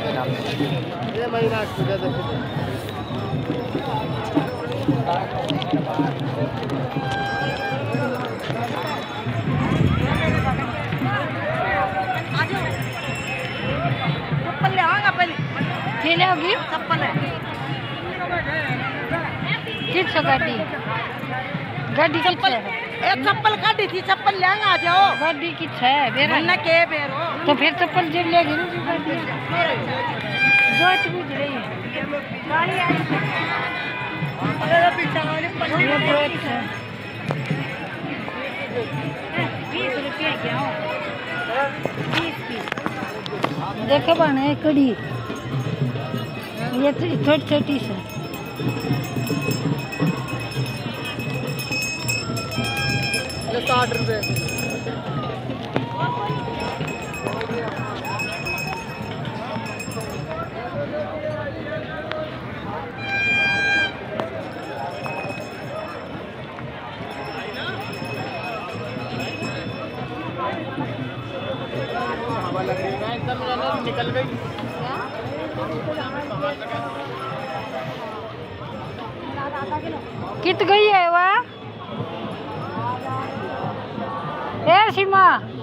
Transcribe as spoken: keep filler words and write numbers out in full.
ये महीना चप्पल ले आऊंगा पहले के ले आओगी चप्पल है किस गाड़ी गाड़ी चप्पल ए चप्पल गाड़ी थी चप्पल ले आ जाओ गाड़ी किस है बेरा ना के बेरो तो फिर चप्पल जब लेगी ना जी गाड़ी जो तू बुझ रही है गाड़ी आई अरे पीछे वाले पल्ले में बहुत है बीस रुपए क्या हो बीस की देखो बने कड़ी ये छोटी छोटी से साठ रुपए हवा लग रही है एकदम निकल गई कित गई है वह ए सीमा।